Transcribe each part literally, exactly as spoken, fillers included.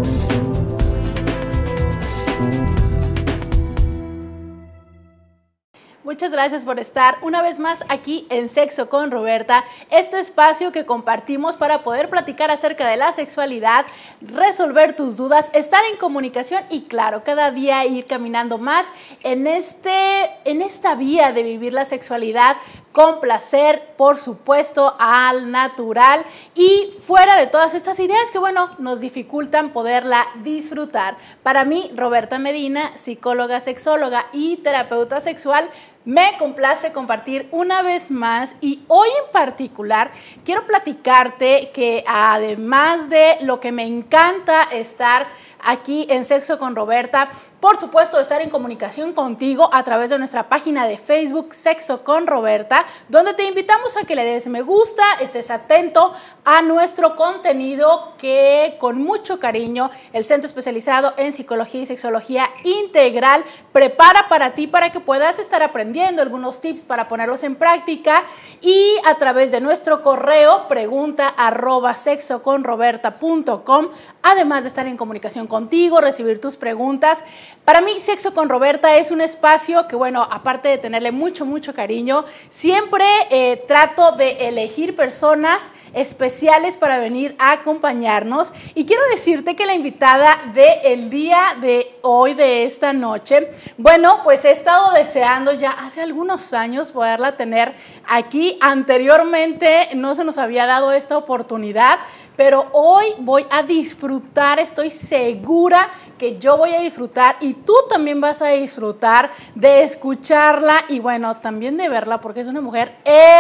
Muchas gracias por estar una vez más aquí en Sexo con Roberta, este espacio que compartimos para poder platicar acerca de la sexualidad, resolver tus dudas, estar en comunicación y claro, cada día ir caminando más en, este, en esta vía de vivir la sexualidad con placer, por supuesto, al natural y fuera de todas estas ideas que, bueno, nos dificultan poderla disfrutar. Para mí, Roberta Medina, psicóloga, sexóloga y terapeuta sexual, me complace compartir una vez más y hoy en particular quiero platicarte que además de lo que me encanta estar aquí en Sexo con Roberta, por supuesto, estar en comunicación contigo a través de nuestra página de Facebook Sexo con Roberta, donde te invitamos a que le des me gusta, estés atento a nuestro contenido que con mucho cariño el Centro Especializado en Psicología y Sexología Integral prepara para ti para que puedas estar aprendiendo algunos tips para ponerlos en práctica y a través de nuestro correo pregunta arroba sexoconroberta punto com, además de estar en comunicación contigo, recibir tus preguntas. Para mí, Sexo con Roberta es un espacio que, bueno, aparte de tenerle mucho, mucho cariño, siempre eh, trato de elegir personas especiales para venir a acompañarnos. Y quiero decirte que la invitada del día de hoy, de esta noche, bueno, pues he estado deseando ya hace algunos años poderla tener aquí. Anteriormente no se nos había dado esta oportunidad, pero hoy voy a disfrutar, estoy segura que yo voy a disfrutar y tú también vas a disfrutar de escucharla y bueno, también de verla porque es una mujer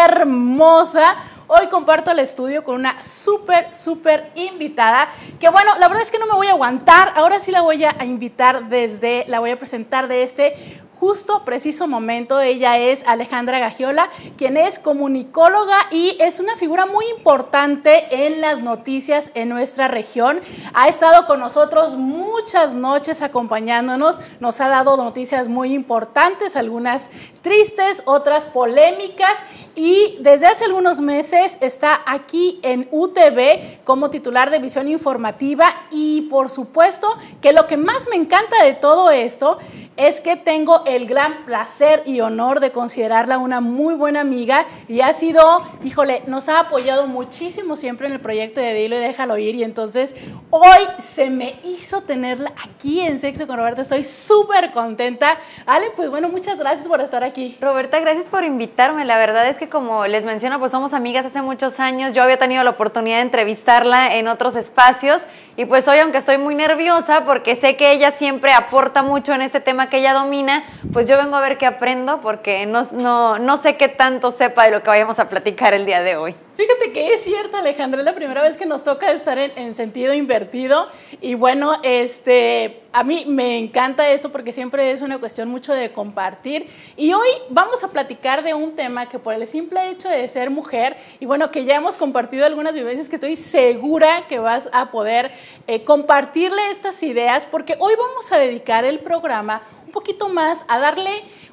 hermosa. Hoy comparto el estudio con una súper, súper invitada que bueno, la verdad es que no me voy a aguantar, ahora sí la voy a invitar desde, la voy a presentar de este justo preciso momento. Ella es Alejandra Gagiola, quien es comunicóloga y es una figura muy importante en las noticias en nuestra región. Ha estado con nosotros muchas noches acompañándonos, nos ha dado noticias muy importantes, algunas tristes, otras polémicas y desde hace algunos meses está aquí en U T V como titular de Visión Informativa y por supuesto que lo que más me encanta de todo esto es que tengo el gran placer y honor de considerarla una muy buena amiga y ha sido, híjole, nos ha apoyado muchísimo siempre en el proyecto de Dilo y Déjalo Ir y entonces hoy se me hizo tenerla aquí en Sexo con Roberta, estoy súper contenta. Ale, pues bueno, muchas gracias por estar aquí. Roberta, gracias por invitarme, la verdad es que como les menciono, pues somos amigas hace muchos años, yo había tenido la oportunidad de entrevistarla en otros espacios y pues hoy, aunque estoy muy nerviosa porque sé que ella siempre aporta mucho en este tema que ella domina, pues yo vengo a ver qué aprendo porque no, no, no sé qué tanto sepa de lo que vayamos a platicar el día de hoy. Fíjate que es cierto, Alejandra, es la primera vez que nos toca estar en, en sentido invertido y bueno, este, a mí me encanta eso porque siempre es una cuestión mucho de compartir y hoy vamos a platicar de un tema que por el simple hecho de ser mujer y bueno, que ya hemos compartido algunas vivencias que estoy segura que vas a poder eh, compartirle estas ideas porque hoy vamos a dedicar el programa un poquito más a darle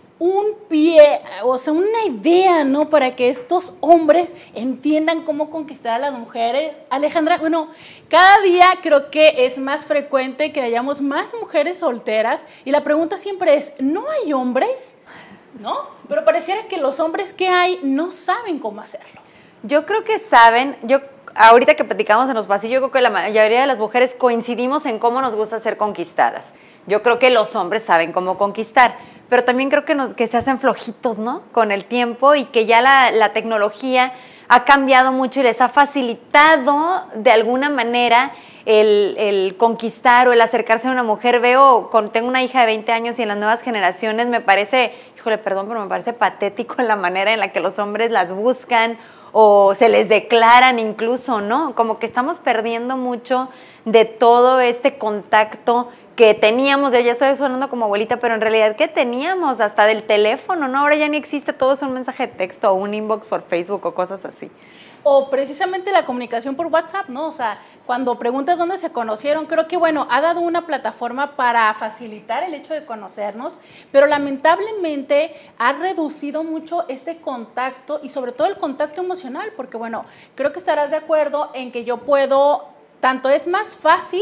un pie, o sea, una idea, ¿no? Para que estos hombres entiendan cómo conquistar a las mujeres. Alejandra, bueno, cada día creo que es más frecuente que hayamos más mujeres solteras y la pregunta siempre es, ¿no hay hombres? ¿No? Pero pareciera que los hombres que hay no saben cómo hacerlo. Yo creo que saben, yo ahorita que platicamos en los pasillos, yo creo que la mayoría de las mujeres coincidimos en cómo nos gusta ser conquistadas. Yo creo que los hombres saben cómo conquistar, pero también creo que, nos, que se hacen flojitos, ¿no? Con el tiempo y que ya la, la tecnología ha cambiado mucho y les ha facilitado de alguna manera el, el conquistar o el acercarse a una mujer. Veo, con, tengo una hija de veinte años y en las nuevas generaciones me parece, híjole, perdón, pero me parece patético la manera en la que los hombres las buscan o se les declaran incluso, ¿no? Como que estamos perdiendo mucho de todo este contacto que teníamos, ya estoy sonando como abuelita, pero en realidad que teníamos hasta del teléfono, ¿no? Ahora ya ni existe, todo es un mensaje de texto o un inbox por Facebook o cosas así. O precisamente la comunicación por WhatsApp, ¿no? O sea, cuando preguntas dónde se conocieron, creo que, bueno, ha dado una plataforma para facilitar el hecho de conocernos, pero lamentablemente ha reducido mucho este contacto y sobre todo el contacto emocional, porque, bueno, creo que estarás de acuerdo en que yo puedo, tanto es más fácil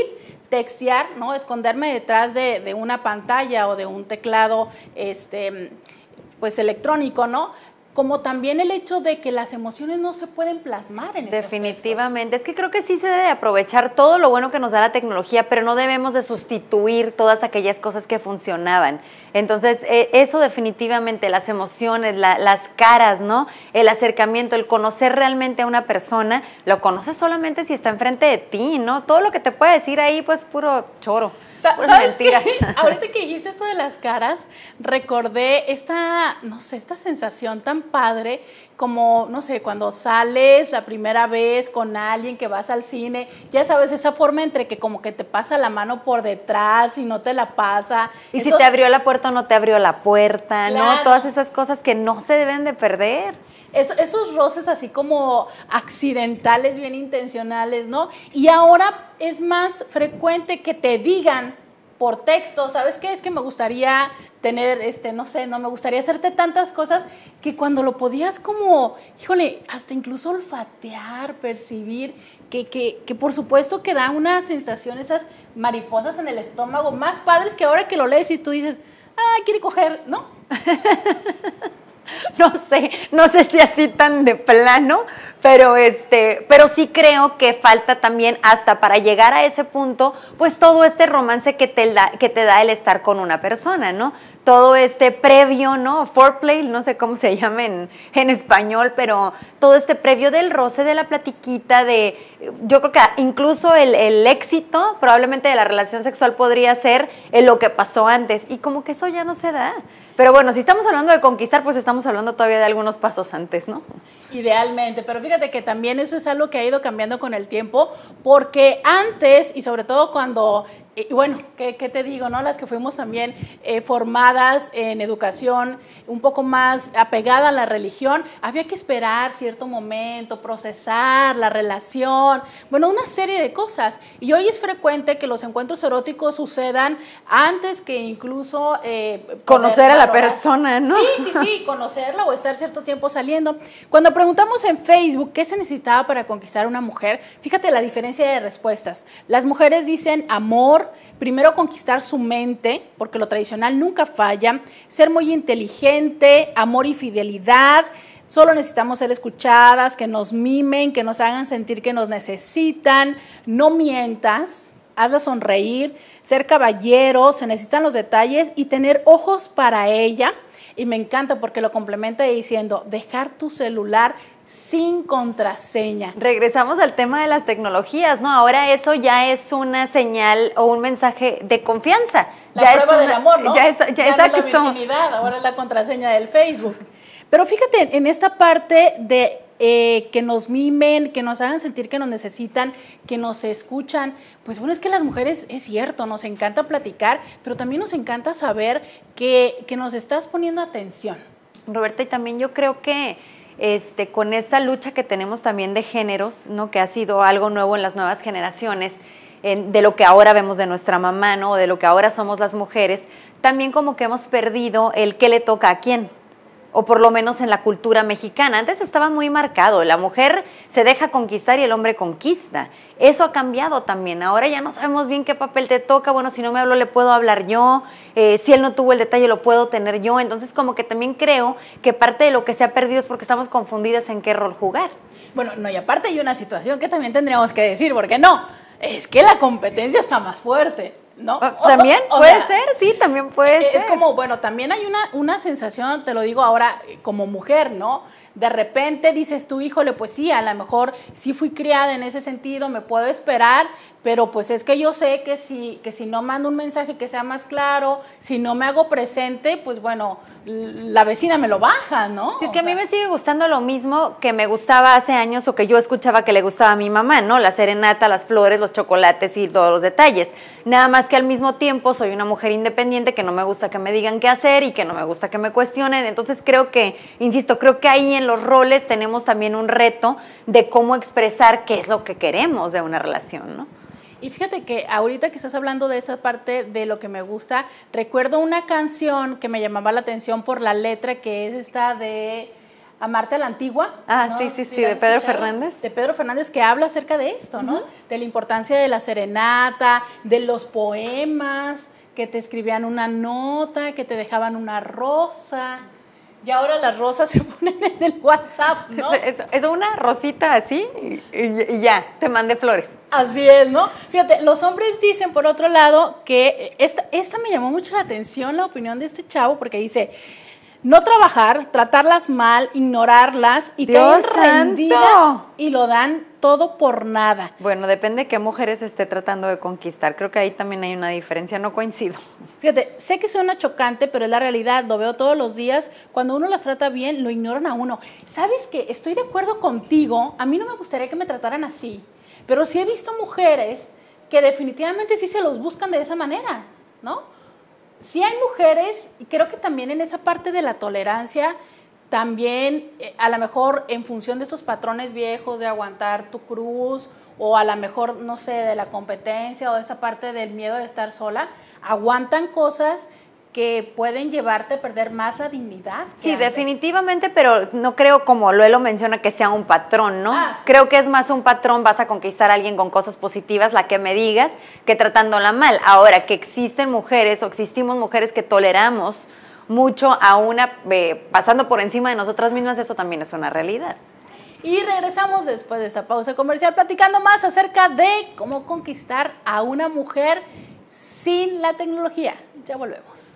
textear, ¿no? Esconderme detrás de, de una pantalla o de un teclado, este, pues electrónico, ¿no? Como también el hecho de que las emociones no se pueden plasmar en estos Definitivamente, textos. Es que creo que sí se debe aprovechar todo lo bueno que nos da la tecnología, pero no debemos de sustituir todas aquellas cosas que funcionaban. Entonces, eh, eso definitivamente, las emociones, la, las caras, ¿no? El acercamiento, el conocer realmente a una persona, lo conoces solamente si está enfrente de ti, ¿no? Todo lo que te puede decir ahí, pues, puro choro. ¿Sabes qué? Ahorita que dijiste esto de las caras, recordé esta, no sé, esta sensación tan padre como, no sé, cuando sales la primera vez con alguien que vas al cine, ya sabes, esa forma entre que como que te pasa la mano por detrás y no te la pasa. Y Esos, si te abrió la puerta o no te abrió la puerta, claro, ¿no? Todas esas cosas que no se deben de perder. Eso, esos roces así como accidentales, bien intencionales, ¿no? Y ahora es más frecuente que te digan por texto, ¿sabes qué? Es que me gustaría tener, este, no sé, no me gustaría hacerte tantas cosas que cuando lo podías como, híjole, hasta incluso olfatear, percibir, que, que, que por supuesto que da una sensación, esas mariposas en el estómago, más padres que ahora que lo lees y tú dices, ah, quiere coger, ¿no? No sé, no sé si así tan de plano, pero este, pero sí creo que falta también hasta para llegar a ese punto, pues todo este romance que te da, que te da el estar con una persona, ¿no? Todo este previo, ¿no? Foreplay, no sé cómo se llama en, en español, pero todo este previo del roce, de la platiquita, de, yo creo que incluso el, el éxito probablemente de la relación sexual podría ser en lo que pasó antes, y como que eso ya no se da. Pero bueno, si estamos hablando de conquistar, pues estamos hablando todavía de algunos pasos antes, ¿no? Idealmente, pero fíjate que también eso es algo que ha ido cambiando con el tiempo, porque antes, y sobre todo cuando, y bueno, ¿qué, qué te digo, no? Las que fuimos también eh, formadas en educación un poco más apegada a la religión, había que esperar cierto momento, procesar la relación, bueno, una serie de cosas. Y hoy es frecuente que los encuentros eróticos sucedan antes que incluso eh, conocer a la persona, ¿no? Sí, sí, sí, conocerla o estar cierto tiempo saliendo. Cuando preguntamos en Facebook qué se necesitaba para conquistar a una mujer, fíjate la diferencia de respuestas. Las mujeres dicen amor, primero conquistar su mente, porque lo tradicional nunca falla, ser muy inteligente, amor y fidelidad, solo necesitamos ser escuchadas, que nos mimen, que nos hagan sentir que nos necesitan, no mientas, hazla sonreír, ser caballero, se necesitan los detalles y tener ojos para ella. Y me encanta porque lo complementa diciendo, dejar tu celular sin contraseña. Regresamos al tema de las tecnologías, ¿no? Ahora eso ya es una señal o un mensaje de confianza. La ya prueba es una, del amor, ¿no? Ya es, ya ya no exacto. es la virginidad, ahora es la contraseña del Facebook. Pero fíjate, en esta parte de eh, que nos mimen, que nos hagan sentir que nos necesitan, que nos escuchan, pues bueno, es que las mujeres, es cierto, nos encanta platicar, pero también nos encanta saber que, que nos estás poniendo atención. Roberta, y también yo creo que este, con esta lucha que tenemos también de géneros, ¿no? Que ha sido algo nuevo en las nuevas generaciones, en, de lo que ahora vemos de nuestra mamá, ¿no? O de lo que ahora somos las mujeres, también como que hemos perdido el qué le toca a quién. O por lo menos en la cultura mexicana. Antes estaba muy marcado, la mujer se deja conquistar y el hombre conquista. Eso ha cambiado también, ahora ya no sabemos bien qué papel te toca, bueno, si no me hablo le puedo hablar yo, eh, si él no tuvo el detalle lo puedo tener yo, entonces como que también creo que parte de lo que se ha perdido es porque estamos confundidas en qué rol jugar. Bueno, no, y aparte hay una situación que también tendríamos que decir, porque no, es que la competencia está más fuerte. ¿No? También o, o puede sea, ser, sí, también puede es ser. Es como, bueno, también hay una, una sensación, te lo digo ahora como mujer, ¿no? De repente dices tú, híjole, pues sí, a lo mejor sí fui criada en ese sentido, me puedo esperar, pero pues es que yo sé que si, que si no mando un mensaje que sea más claro, si no me hago presente, pues bueno, la vecina me lo baja, ¿no? Sí, es que o a mí sea, me sigue gustando lo mismo que me gustaba hace años o que yo escuchaba que le gustaba a mi mamá, ¿no? La serenata, las flores, los chocolates y todos los detalles. Nada más que al mismo tiempo soy una mujer independiente que no me gusta que me digan qué hacer y que no me gusta que me cuestionen. Entonces creo que, insisto, creo que ahí en los roles tenemos también un reto de cómo expresar qué es lo que queremos de una relación, ¿no? Y fíjate que ahorita que estás hablando de esa parte de lo que me gusta, recuerdo una canción que me llamaba la atención por la letra, que es esta de Amarte a la Antigua. Ah, ¿no? sí, sí, ¿Sí sí, la de has Pedro escuchado? Fernández. De Pedro Fernández, que habla acerca de esto, ¿no? Uh-huh. De la importancia de la serenata, de los poemas, que te escribían una nota, que te dejaban una rosa. Y ahora las rosas se ponen en el WhatsApp, ¿no? Es, es, es una rosita así y, y ya, te mandé flores. Así es, ¿no? Fíjate, los hombres dicen, por otro lado, que esta, esta me llamó mucho la atención, la opinión de este chavo, porque dice... No trabajar, tratarlas mal, ignorarlas y Dios caen rendidas santo. Y lo dan todo por nada. Bueno, depende de qué mujeres esté tratando de conquistar. Creo que ahí también hay una diferencia, no coincido. Fíjate, sé que suena chocante, pero es la realidad, lo veo todos los días. Cuando uno las trata bien, lo ignoran a uno. ¿Sabes qué? Estoy de acuerdo contigo, a mí no me gustaría que me trataran así, pero sí he visto mujeres que definitivamente sí se los buscan de esa manera, ¿no? Sí hay mujeres, y creo que también en esa parte de la tolerancia, también eh, a lo mejor en función de esos patrones viejos de aguantar tu cruz, o a lo mejor, no sé, de la competencia o de esa parte del miedo de estar sola, aguantan cosas que pueden llevarte a perder más la dignidad. Sí, antes. Definitivamente, pero no creo, como Luelo menciona, que sea un patrón, ¿no? Ah, sí. Creo que es más un patrón, vas a conquistar a alguien con cosas positivas, la que me digas, que tratándola mal. Ahora, que existen mujeres o existimos mujeres que toleramos mucho a una, eh, pasando por encima de nosotras mismas, eso también es una realidad. Y regresamos después de esta pausa comercial platicando más acerca de cómo conquistar a una mujer sin la tecnología. Ya volvemos.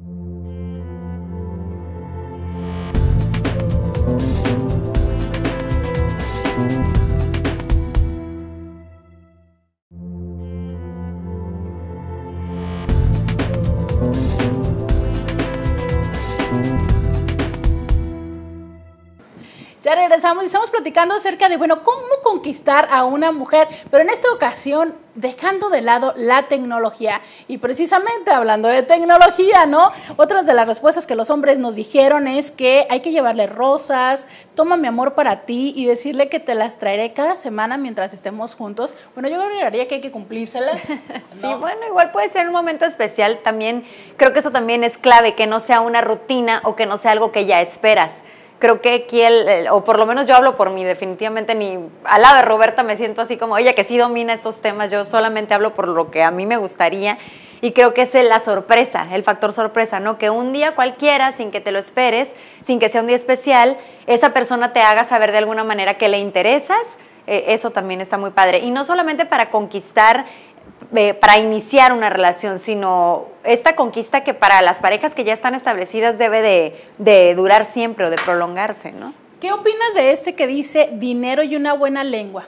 Ya regresamos y estamos platicando acerca de, bueno, cómo conquistar a una mujer, pero en esta ocasión dejando de lado la tecnología. Y precisamente hablando de tecnología, ¿no? Otras de las respuestas que los hombres nos dijeron es que hay que llevarle rosas, toma mi amor para ti y decirle que te las traeré cada semana mientras estemos juntos. Bueno, yo agregaría que hay que cumplírselas, ¿no? Sí, bueno, igual puede ser un momento especial también. Creo que eso también es clave, que no sea una rutina o que no sea algo que ya esperas. Creo que aquí, el, el, o por lo menos yo hablo por mí, definitivamente ni al lado de Roberta me siento así como ella que sí domina estos temas, yo solamente hablo por lo que a mí me gustaría y creo que es la sorpresa, el factor sorpresa, ¿no? Que un día cualquiera, sin que te lo esperes, sin que sea un día especial, esa persona te haga saber de alguna manera que le interesas, eh, eso también está muy padre. Y no solamente para conquistar, Eh, para iniciar una relación, sino esta conquista que para las parejas que ya están establecidas debe de, de durar siempre o de prolongarse, ¿no? ¿Qué opinas de este que dice dinero y una buena lengua?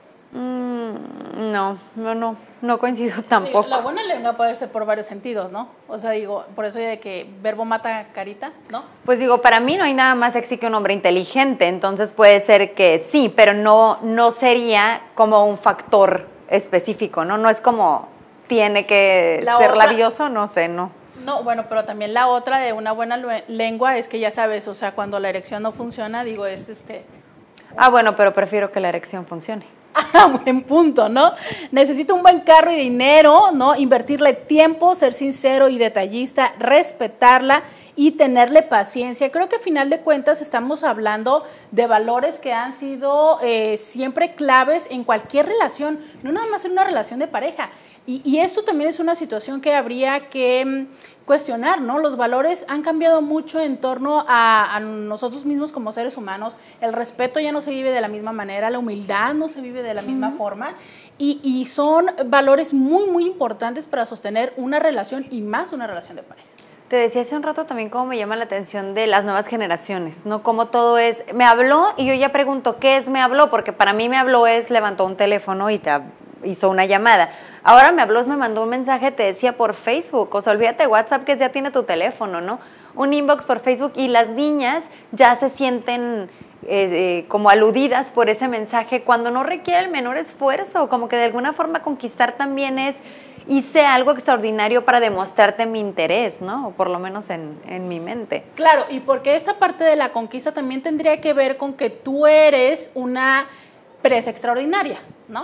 Mm, no, no, no, no coincido tampoco. La buena lengua puede ser por varios sentidos, ¿no? O sea, digo, por eso de que verbo mata carita, ¿no? Pues digo, para mí no hay nada más sexy que un hombre inteligente, entonces puede ser que sí, pero no, no sería como un factor específico, ¿no? No es como tiene que la ser otra, labioso, no sé, no. No, bueno, pero también la otra de una buena lengua es que ya sabes, o sea, cuando la erección no funciona, digo, es este... Ah, bueno, pero prefiero que la erección funcione. Ah, buen punto, ¿no? Necesito un buen carro y dinero, ¿no? Invertirle tiempo, ser sincero y detallista, respetarla y tenerle paciencia. Creo que a final de cuentas estamos hablando de valores que han sido eh, siempre claves en cualquier relación, no nada más en una relación de pareja. Y, y esto también es una situación que habría que um, cuestionar, ¿no? Los valores han cambiado mucho en torno a, a nosotros mismos como seres humanos. El respeto ya no se vive de la misma manera, la humildad no se vive de la misma uh-huh. forma. Y, y son valores muy, muy importantes para sostener una relación y más una relación de pareja. Te decía hace un rato también cómo me llama la atención de las nuevas generaciones, ¿no? Cómo todo es, me habló y yo ya pregunto, ¿qué es me habló? Porque para mí me habló es, levantó un teléfono y te hizo una llamada. Ahora me habló, me mandó un mensaje, te decía por Facebook, o sea, olvídate de WhatsApp que ya tiene tu teléfono, ¿no? Un inbox por Facebook y las niñas ya se sienten eh, eh, como aludidas por ese mensaje cuando no requiere el menor esfuerzo, como que de alguna forma conquistar también es... hice algo extraordinario para demostrarte mi interés, ¿no? O por lo menos en, en mi mente. Claro, y porque esta parte de la conquista también tendría que ver con que tú eres una presa extraordinaria, ¿no?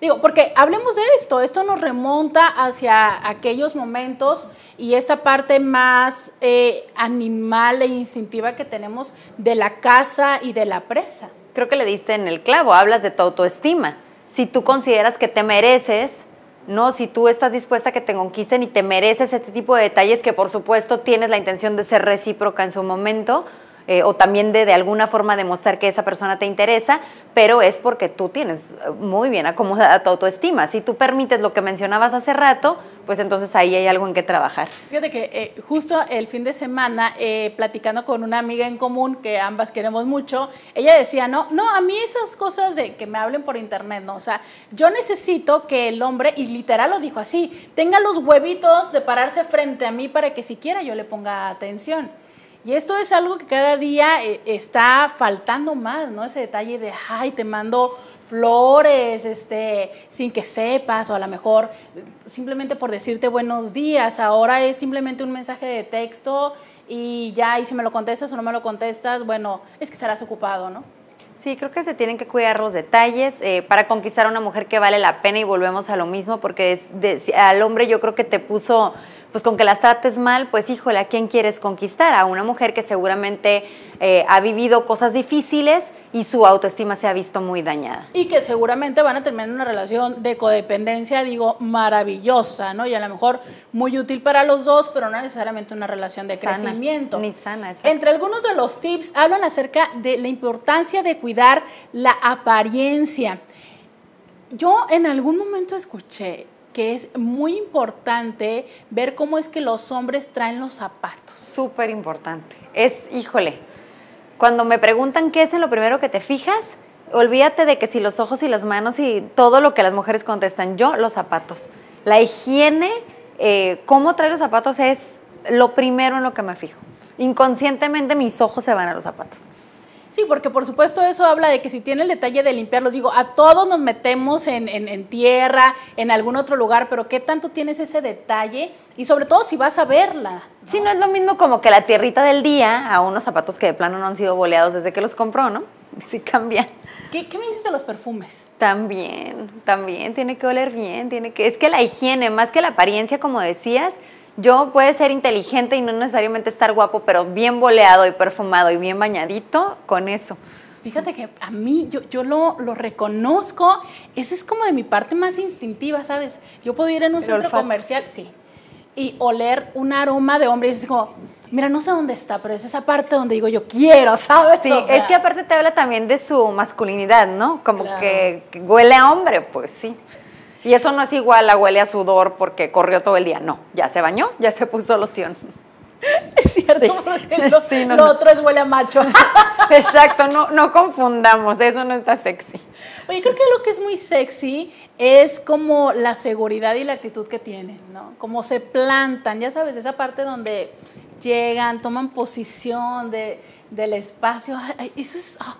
Digo, porque hablemos de esto, esto nos remonta hacia aquellos momentos y esta parte más eh, animal e instintiva que tenemos de la caza y de la presa. Creo que le diste en el clavo, hablas de tu autoestima. Si tú consideras que te mereces, ¿no? Si tú estás dispuesta a que te conquisten y te mereces este tipo de detalles que por supuesto tienes la intención de ser recíproca en su momento, Eh, o también de, de alguna forma demostrar que esa persona te interesa, pero es porque tú tienes muy bien acomodada tu autoestima. Si tú permites lo que mencionabas hace rato, pues entonces ahí hay algo en que trabajar. Fíjate que eh, justo el fin de semana, eh, platicando con una amiga en común que ambas queremos mucho, ella decía, no, no, a mí esas cosas de que me hablen por internet, no, o sea, yo necesito que el hombre, y literal lo dijo así, tenga los huevitos de pararse frente a mí para que siquiera yo le ponga atención. Y esto es algo que cada día eh, está faltando más, ¿no? Ese detalle de, ay, te mando flores, este, sin que sepas, o a lo mejor simplemente por decirte buenos días. Ahora es simplemente un mensaje de texto y ya, y si me lo contestas o no me lo contestas, bueno, es que estarás ocupado, ¿no? Sí, creo que se tienen que cuidar los detalles eh, para conquistar a una mujer que vale la pena, y volvemos a lo mismo, porque es de, al hombre yo creo que te puso, pues con que las trates mal, pues híjole, ¿a quién quieres conquistar? A una mujer que seguramente eh, ha vivido cosas difíciles y su autoestima se ha visto muy dañada. Y que seguramente van a terminar una relación de codependencia, digo, maravillosa, ¿no? Y a lo mejor muy útil para los dos, pero no necesariamente una relación de Sana, crecimiento. ni sana, exacto. Entre algunos de los tips hablan acerca de la importancia de cuidar la apariencia. Yo en algún momento escuché que es muy importante ver cómo es que los hombres traen los zapatos. Súper importante. Es, híjole, cuando me preguntan qué es en lo primero que te fijas, olvídate de que si los ojos y las manos y todo lo que las mujeres contestan. Yo, los zapatos. La higiene, eh, cómo traer los zapatos es lo primero en lo que me fijo. Inconscientemente mis ojos se van a los zapatos. Sí, porque por supuesto eso habla de que si tiene el detalle de limpiarlos, digo, a todos nos metemos en, en, en tierra, en algún otro lugar, pero ¿qué tanto tienes ese detalle? Y sobre todo si vas a verla, ¿no? Sí, no es lo mismo como que la tierrita del día a unos zapatos que de plano no han sido boleados desde que los compró, ¿no? Sí cambian. ¿Qué, qué me dices de los perfumes? También, también, tiene que oler bien, tiene que, es que la higiene, más que la apariencia, como decías, yo puede ser inteligente y no necesariamente estar guapo, pero bien boleado y perfumado y bien bañadito, con eso. Fíjate que a mí, yo, yo lo, lo reconozco, esa es como de mi parte más instintiva, ¿sabes? Yo puedo ir en un El centro olfato. comercial, sí, y oler un aroma de hombre y es como, mira, no sé dónde está, pero es esa parte donde digo yo quiero, ¿sabes? Sí, o sea, es que aparte te habla también de su masculinidad, ¿no? Como Claro. que, que huele a hombre, pues sí. Y eso no es igual a huele a sudor porque corrió todo el día, no, ya se bañó, ya se puso loción. es cierto, Sí. porque lo, Sí, no, lo no. otro es huele a macho. Exacto, no, no confundamos, eso no está sexy. Oye, creo que lo que es muy sexy es como la seguridad y la actitud que tienen, ¿no? Como se plantan, ya sabes, esa parte donde llegan, toman posición de, del espacio, ay, eso es oh,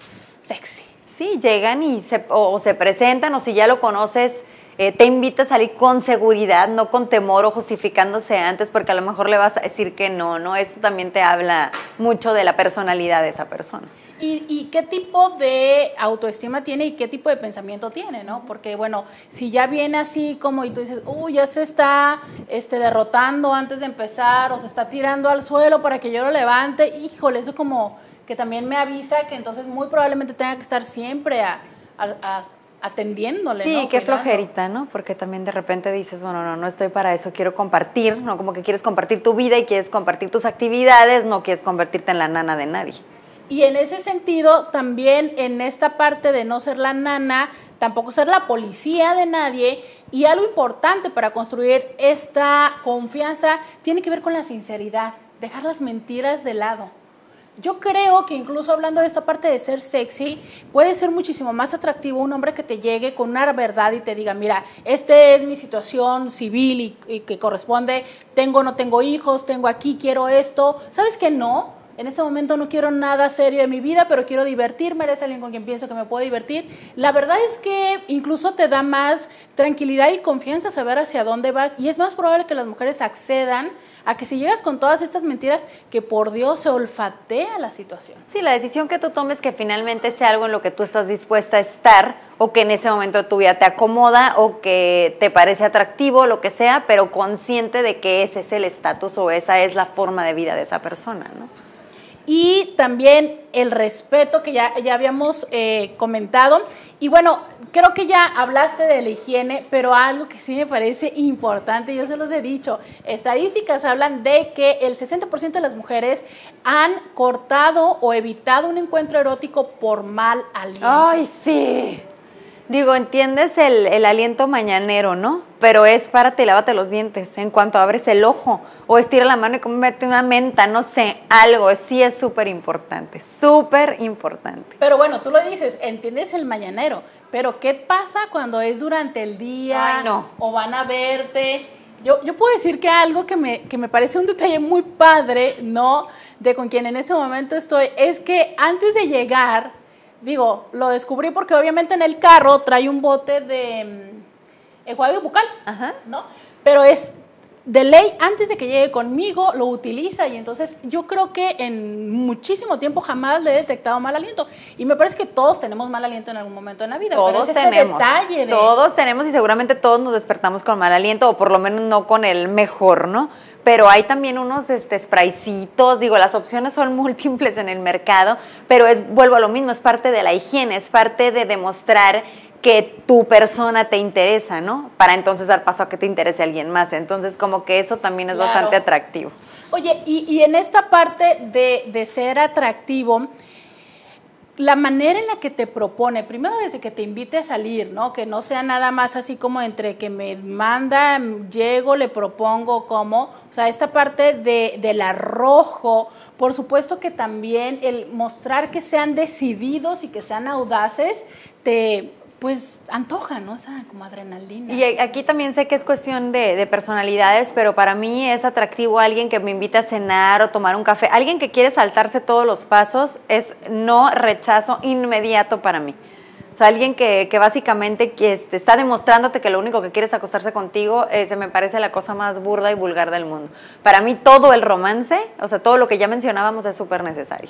sexy. Sí, llegan y se, o, o se presentan, o si ya lo conoces, eh, te invita a salir con seguridad, no con temor o justificándose antes, porque a lo mejor le vas a decir que no, ¿no? Eso también te habla mucho de la personalidad de esa persona. ¿Y, y qué tipo de autoestima tiene y qué tipo de pensamiento tiene, ¿no? Porque, bueno, si ya viene así como y tú dices, uy, ya se está este, derrotando antes de empezar o se está tirando al suelo para que yo lo levante, híjole, eso como que también me avisa que entonces muy probablemente tenga que estar siempre a, a, a, atendiéndole, Sí, ¿no? qué Cuidando. flojerita, ¿no? Porque también de repente dices, bueno, no, no estoy para eso, quiero compartir, ¿no? Como que quieres compartir tu vida y quieres compartir tus actividades, no quieres convertirte en la nana de nadie. Y en ese sentido, también en esta parte de no ser la nana, tampoco ser la policía de nadie, y algo importante para construir esta confianza tiene que ver con la sinceridad, dejar las mentiras de lado. Yo creo que incluso hablando de esta parte de ser sexy, puede ser muchísimo más atractivo un hombre que te llegue con una verdad y te diga, mira, esta es mi situación civil y, y que corresponde, tengo o no tengo hijos, tengo aquí, quiero esto. ¿Sabes qué no? en este momento no quiero nada serio de mi vida, pero quiero divertirme, eres alguien con quien pienso que me puedo divertir. La verdad es que incluso te da más tranquilidad y confianza saber hacia dónde vas, y es más probable que las mujeres accedan a que si llegas con todas estas mentiras, que por Dios se olfatea la situación. Sí, la decisión que tú tomes que finalmente sea algo en lo que tú estás dispuesta a estar, o que en ese momento de tu vida te acomoda, o que te parece atractivo, lo que sea, pero consciente de que ese es el estatus o esa es la forma de vida de esa persona, ¿no? Y también el respeto que ya, ya habíamos eh, comentado. Y bueno, creo que ya hablaste de la higiene, pero algo que sí me parece importante, yo se los he dicho, estadísticas hablan de que el sesenta por ciento de las mujeres han cortado o evitado un encuentro erótico por mal aliento. ¡Ay, sí! Digo, entiendes el, el aliento mañanero, ¿no? Pero es párate y lávate los dientes en cuanto abres el ojo, o estira la mano y mete una menta, no sé, algo. Sí es súper importante, súper importante. Pero bueno, tú lo dices, entiendes el mañanero, pero ¿qué pasa cuando es durante el día? Ay, no. O van a verte. Yo, yo puedo decir que algo que me, que me parece un detalle muy padre, ¿no? De con quien en ese momento estoy, es que antes de llegar, digo, lo descubrí porque obviamente en el carro trae un bote de mm, enjuague bucal, Ajá. ¿no? Pero es de ley, antes de que llegue conmigo, lo utiliza, y entonces yo creo que en muchísimo tiempo jamás le he detectado mal aliento. Y me parece que todos tenemos mal aliento en algún momento en la vida. Todos pero es ese tenemos, detalle de... todos tenemos, y seguramente todos nos despertamos con mal aliento, o por lo menos no con el mejor, ¿no? Pero hay también unos este, spraycitos, digo, las opciones son múltiples en el mercado, pero es, vuelvo a lo mismo, es parte de la higiene, es parte de demostrar que tu persona te interesa, ¿no? Para entonces dar paso a que te interese alguien más. Entonces, como que eso también es Claro. bastante atractivo. Oye, y, y en esta parte de, de ser atractivo, la manera en la que te propone, primero desde que te invite a salir, ¿no? Que no sea nada más así como entre que me manda, llego, le propongo como, o sea, esta parte de, del arrojo, por supuesto que también el mostrar que sean decididos y que sean audaces, te... pues antoja, ¿no? O sea, como adrenalina. Y aquí también sé que es cuestión de, de personalidades, pero para mí es atractivo alguien que me invita a cenar o tomar un café. Alguien que quiere saltarse todos los pasos es no rechazo inmediato para mí. O sea, alguien que, que básicamente que este, está demostrándote que lo único que quiere es acostarse contigo, eh, se me parece la cosa más burda y vulgar del mundo. Para mí todo el romance, o sea, todo lo que ya mencionábamos es súper necesario.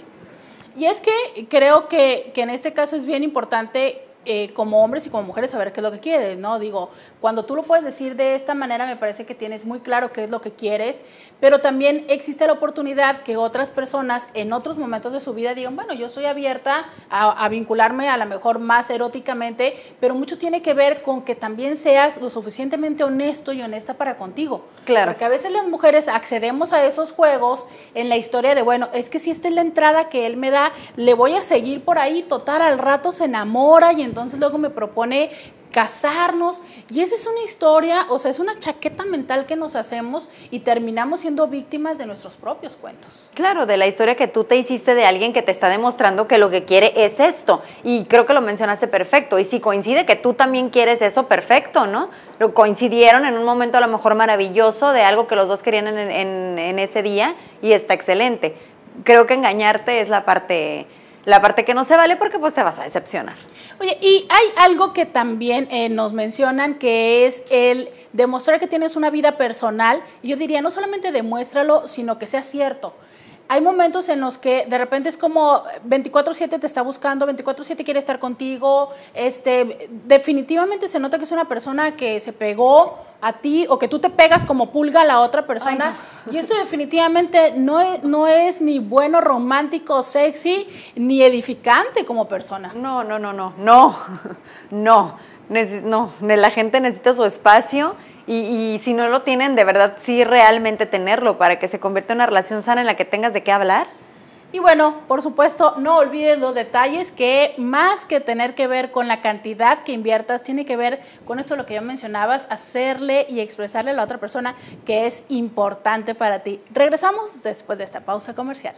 Y es que creo que, que en este caso es bien importante eh, como hombres y como mujeres saber qué es lo que quieres, ¿no? Digo, cuando tú lo puedes decir de esta manera, me parece que tienes muy claro qué es lo que quieres, pero también existe la oportunidad que otras personas en otros momentos de su vida digan, bueno, yo estoy abierta a, a vincularme a lo mejor más eróticamente, pero mucho tiene que ver con que también seas lo suficientemente honesto y honesta para contigo. Claro. Porque a veces las mujeres accedemos a esos juegos en la historia de, bueno, es que si esta es la entrada que él me da, le voy a seguir por ahí, total, al rato se enamora y entonces luego me propone casarnos, y esa es una historia, o sea, es una chaqueta mental que nos hacemos y terminamos siendo víctimas de nuestros propios cuentos. Claro, de la historia que tú te hiciste de alguien que te está demostrando que lo que quiere es esto, y creo que lo mencionaste perfecto, y si coincide que tú también quieres eso, perfecto, ¿no? Lo coincidieron en un momento a lo mejor maravilloso de algo que los dos querían en, en, en ese día, y está excelente. Creo que engañarte es la parte... La parte que no se vale porque pues te vas a decepcionar. Oye, y hay algo que también eh, nos mencionan, que es el demostrar que tienes una vida personal. Y yo diría, no solamente demuéstralo, sino que sea cierto. Hay momentos en los que de repente es como veinticuatro siete te está buscando, veinticuatro siete quiere estar contigo. Este, definitivamente se nota que es una persona que se pegó a ti o que tú te pegas como pulga a la otra persona. Ay, no. Y esto definitivamente no es, no es ni bueno, romántico, sexy, ni edificante como persona. No, no, no, no, no, no, Neces- no, la gente necesita su espacio. Y, y si no lo tienen, de verdad, sí realmente tenerlo para que se convierta en una relación sana en la que tengas de qué hablar. Y bueno, por supuesto, no olvides los detalles que más que tener que ver con la cantidad que inviertas, tiene que ver con esto lo que ya mencionabas, hacerle y expresarle a la otra persona que es importante para ti. Regresamos después de esta pausa comercial.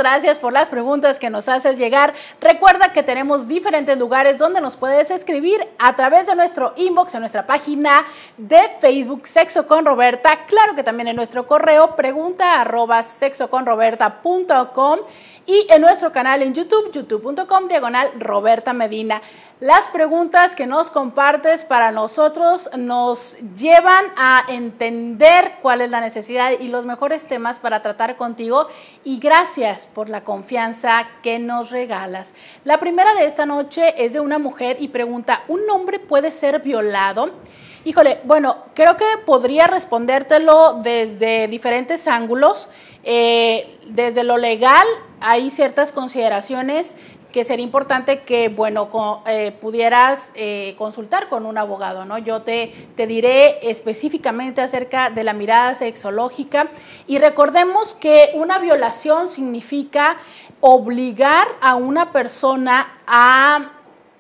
gracias por las preguntas que nos haces llegar. Recuerda que tenemos diferentes lugares donde nos puedes escribir a través de nuestro inbox en nuestra página de Facebook Sexo con Roberta. Claro que también en nuestro correo pregunta arroba sexoconroberta punto com y en nuestro canal en YouTube, youtube punto com diagonal Roberta Medina. Las preguntas que nos compartes para nosotros nos llevan a entender cuál es la necesidad y los mejores temas para tratar contigo, y gracias por la confianza que nos regalas. La primera de esta noche es de una mujer y pregunta, ¿un hombre puede ser violado? Híjole, bueno, creo que podría respondértelo desde diferentes ángulos. Eh, desde lo legal hay ciertas consideraciones que sería importante que, bueno, con, eh, pudieras eh, consultar con un abogado, ¿no? Yo te, te diré específicamente acerca de la mirada sexológica, y recordemos que una violación significa obligar a una persona a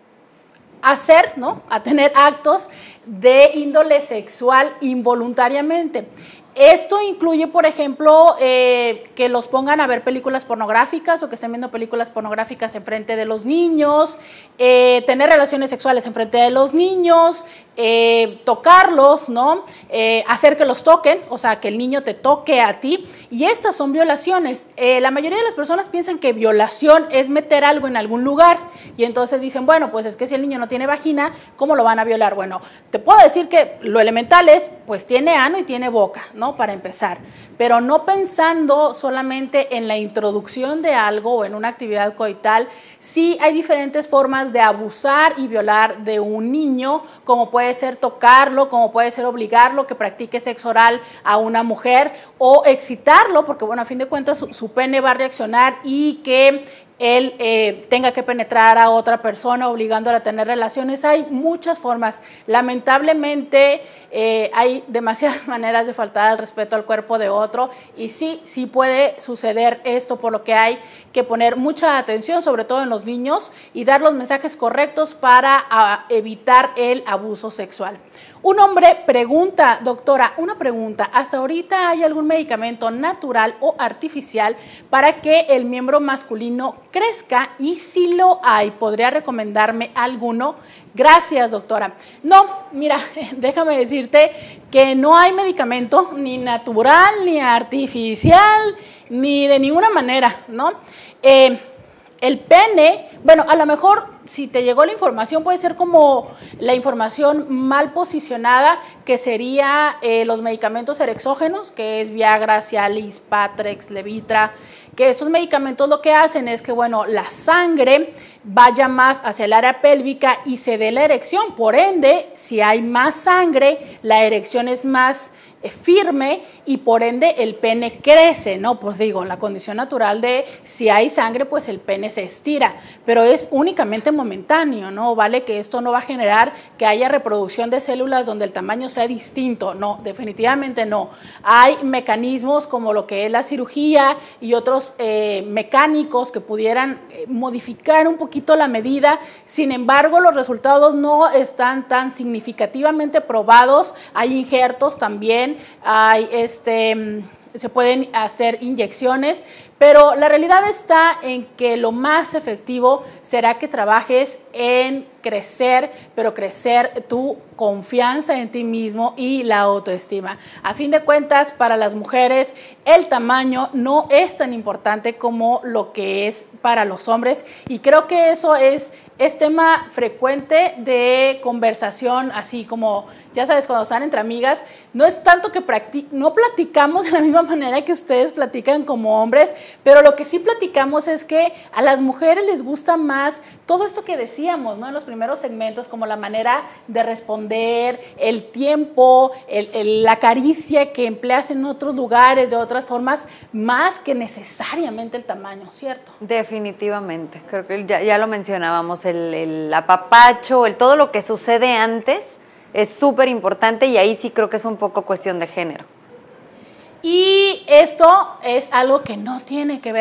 hacer, ¿no? A tener actos de índole sexual involuntariamente. Esto incluye, por ejemplo, eh, que los pongan a ver películas pornográficas o que estén viendo películas pornográficas en frente de los niños, eh, tener relaciones sexuales en frente de los niños, eh, tocarlos, ¿no? Eh, hacer que los toquen, o sea, que el niño te toque a ti, y estas son violaciones. Eh, la mayoría de las personas piensan que violación es meter algo en algún lugar, y entonces dicen, bueno, pues es que si el niño no tiene vagina, ¿cómo lo van a violar? Bueno, te puedo decir que lo elemental es, pues tiene ano y tiene boca, ¿no? Para empezar, pero no pensando solamente en la introducción de algo o en una actividad coital. Sí hay diferentes formas de abusar y violar de un niño, como puede ser tocarlo, como puede ser obligarlo que practique sexo oral a una mujer o excitarlo, porque bueno, a fin de cuentas su, su pene va a reaccionar y que él eh, tenga que penetrar a otra persona obligándola a tener relaciones. Hay muchas formas. Lamentablemente eh, hay demasiadas maneras de faltar al respeto al cuerpo de otro, y sí, sí puede suceder esto, por lo que hay que poner mucha atención, sobre todo en los niños, y dar los mensajes correctos para a, evitar el abuso sexual. Un hombre pregunta, doctora, una pregunta, ¿hasta ahorita hay algún medicamento natural o artificial para que el miembro masculino crezca? Y si lo hay, ¿podría recomendarme alguno? Gracias, doctora. No, mira, déjame decirte que no hay medicamento ni natural, ni artificial, ni de ninguna manera, ¿no? Eh, El pene, bueno, a lo mejor si te llegó la información puede ser como la información mal posicionada, que sería eh, los medicamentos erexógenos, que es Viagra, Cialis, Patrex, Levitra, que estos medicamentos lo que hacen es que, bueno, la sangre vaya más hacia el área pélvica y se dé la erección. Por ende, si hay más sangre, la erección es más firme y por ende el pene crece, ¿no? Pues digo, la condición natural de si hay sangre, pues el pene se estira, pero es únicamente momentáneo, ¿no? Vale que esto no va a generar que haya reproducción de células donde el tamaño sea distinto, no, definitivamente no. Hay mecanismos como lo que es la cirugía y otros eh, mecánicos que pudieran modificar un poquito la medida, sin embargo, los resultados no están tan significativamente probados. Hay injertos también, hay este, se pueden hacer inyecciones, pero la realidad está en que lo más efectivo será que trabajes en crecer, pero crecer tu confianza en ti mismo y la autoestima. A fin de cuentas, para las mujeres, el tamaño no es tan importante como lo que es para los hombres, y creo que eso es, es tema frecuente de conversación, así como, ya sabes, cuando están entre amigas, no es tanto que practic- no platicamos de la misma manera que ustedes platican como hombres, pero lo que sí platicamos es que a las mujeres les gusta más todo esto que decíamos, ¿no? En los primeros segmentos, como la manera de responder, el tiempo, el, el, la caricia que empleas en otros lugares, de otras formas, más que necesariamente el tamaño, ¿cierto? Definitivamente, creo que ya, ya lo mencionábamos, el, el apapacho, el todo lo que sucede antes es súper importante, y ahí sí creo que es un poco cuestión de género. Y esto es algo que no tiene que ver,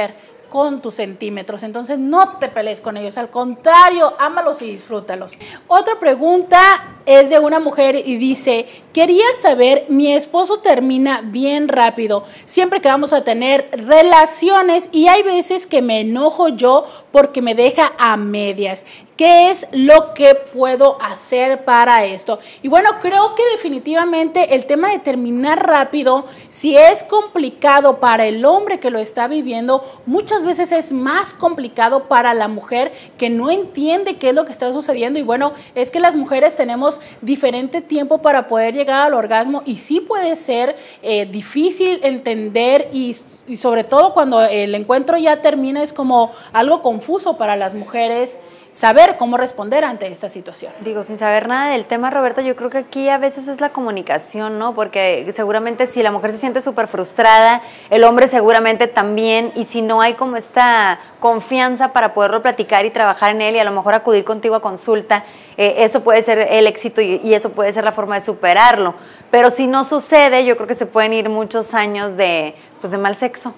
con tus centímetros. Entonces no te pelees con ellos, al contrario, ámalos y disfrútalos. Otra pregunta es de una mujer y dice, quería saber, mi esposo termina bien rápido, siempre que vamos a tener relaciones y hay veces que me enojo yo porque me deja a medias. ¿Qué es lo que puedo hacer para esto? Y bueno, creo que definitivamente el tema de terminar rápido, si es complicado para el hombre que lo está viviendo, muchas veces es más complicado para la mujer que no entiende qué es lo que está sucediendo. Y bueno, es que las mujeres tenemos diferente tiempo para poder llegar al orgasmo y sí puede ser eh, difícil entender y, y sobre todo cuando el encuentro ya termina es como algo confuso para las mujeres saber cómo responder ante esta situación. Digo, sin saber nada del tema, Roberta, yo creo que aquí a veces es la comunicación, ¿no? Porque seguramente si la mujer se siente súper frustrada, el hombre seguramente también, y si no hay como esta confianza para poderlo platicar y trabajar en él y a lo mejor acudir contigo a consulta, eh, eso puede ser el éxito y, y eso puede ser la forma de superarlo. Pero si no sucede, yo creo que se pueden ir muchos años de, pues, de mal sexo.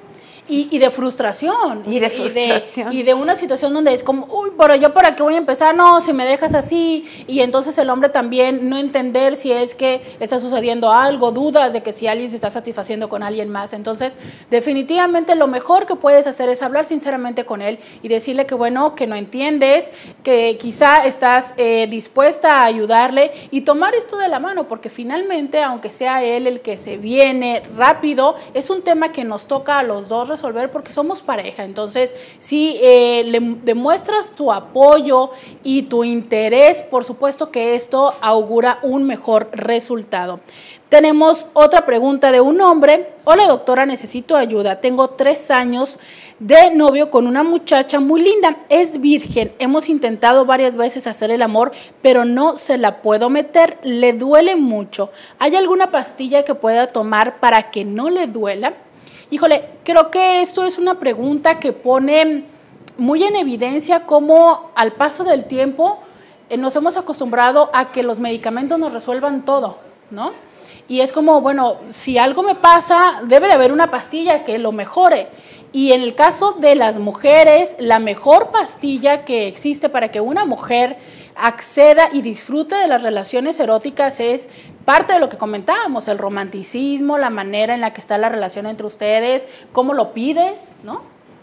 Y, y de frustración. Y de frustración. Y de, y de una situación donde es como, uy, pero yo para qué voy a empezar, no, si me dejas así. Y entonces el hombre también no entender si es que está sucediendo algo, dudas de que si alguien se está satisfaciendo con alguien más. Entonces, definitivamente lo mejor que puedes hacer es hablar sinceramente con él y decirle que bueno, que no entiendes, que quizá estás eh, dispuesta a ayudarle y tomar esto de la mano, porque finalmente, aunque sea él el que se viene rápido, es un tema que nos toca a los dos resolver porque somos pareja. Entonces, si eh, le demuestras tu apoyo y tu interés, por supuesto que esto augura un mejor resultado. Tenemos otra pregunta de un hombre. Hola doctora, necesito ayuda. Tengo tres años de novio con una muchacha muy linda. Es virgen. Hemos intentado varias veces hacer el amor, pero no se la puedo meter. Le duele mucho. ¿Hay alguna pastilla que pueda tomar para que no le duela? Híjole, creo que esto es una pregunta que pone muy en evidencia cómo al paso del tiempo eh, nos hemos acostumbrado a que los medicamentos nos resuelvan todo, ¿no? Y es como, bueno, si algo me pasa, debe de haber una pastilla que lo mejore. Y en el caso de las mujeres, la mejor pastilla que existe para que una mujer acceda y disfrute de las relaciones eróticas es parte de lo que comentábamos, el romanticismo, la manera en la que está la relación entre ustedes, cómo lo pides, ¿no?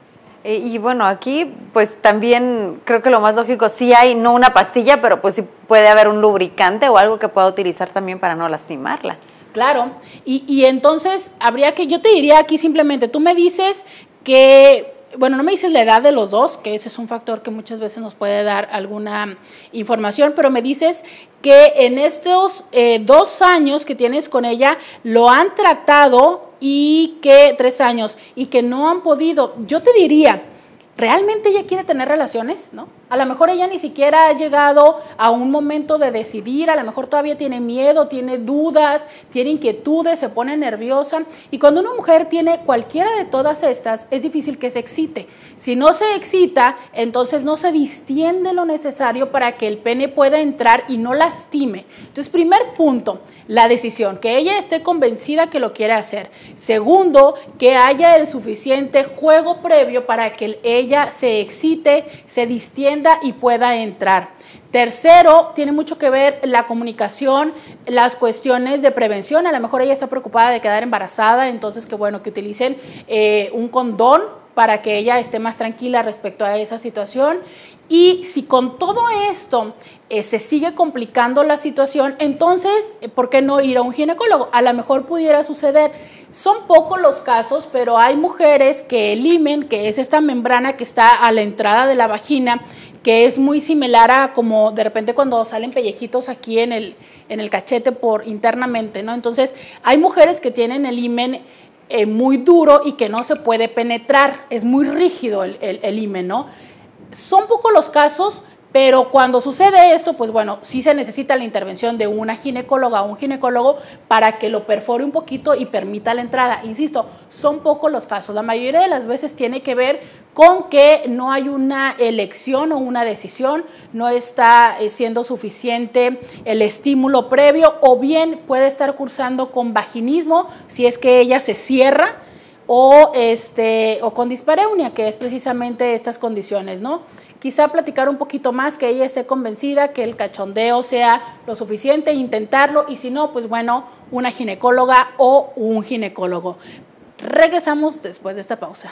Y, y bueno, aquí pues también creo que lo más lógico, sí hay, no una pastilla, pero pues sí puede haber un lubricante o algo que pueda utilizar también para no lastimarla. Claro, y, y entonces habría que, yo te diría aquí simplemente, tú me dices que, bueno, no me dices la edad de los dos, que ese es un factor que muchas veces nos puede dar alguna información, pero me dices que en estos eh, dos años que tienes con ella lo han tratado y que tres años y que no han podido. Yo te diría, ¿realmente ella quiere tener relaciones? ¿No? A lo mejor ella ni siquiera ha llegado a un momento de decidir, a lo mejor todavía tiene miedo, tiene dudas, tiene inquietudes, se pone nerviosa. Y cuando una mujer tiene cualquiera de todas estas, es difícil que se excite. Si no se excita, entonces no se distiende lo necesario para que el pene pueda entrar y no lastime. Entonces, primer punto, la decisión, que ella esté convencida que lo quiere hacer. Segundo, que haya el suficiente juego previo para que ella se excite, se distienda y pueda entrar. Tercero, tiene mucho que ver la comunicación, las cuestiones de prevención. A lo mejor ella está preocupada de quedar embarazada, entonces que bueno, que utilicen eh, un condón para que ella esté más tranquila respecto a esa situación. Y si con todo esto eh, se sigue complicando la situación, entonces, ¿por qué no ir a un ginecólogo? A lo mejor pudiera suceder. Son pocos los casos, pero hay mujeres que el himen, que es esta membrana que está a la entrada de la vagina, que es muy similar a como de repente cuando salen pellejitos aquí en el, en el cachete por internamente, ¿no? Entonces, hay mujeres que tienen el himen eh, muy duro y que no se puede penetrar, es muy rígido el, el, el himen, ¿no? Son pocos los casos, pero cuando sucede esto, pues bueno, sí se necesita la intervención de una ginecóloga o un ginecólogo para que lo perfore un poquito y permita la entrada. Insisto, son pocos los casos. La mayoría de las veces tiene que ver con que no hay una elección o una decisión, no está siendo suficiente el estímulo previo o bien puede estar cursando con vaginismo si es que ella se cierra, o, este, o con dispareunia, que es precisamente estas condiciones, ¿no? Quizá platicar un poquito más, que ella esté convencida que el cachondeo sea lo suficiente, intentarlo, y si no, pues bueno, una ginecóloga o un ginecólogo. Regresamos después de esta pausa.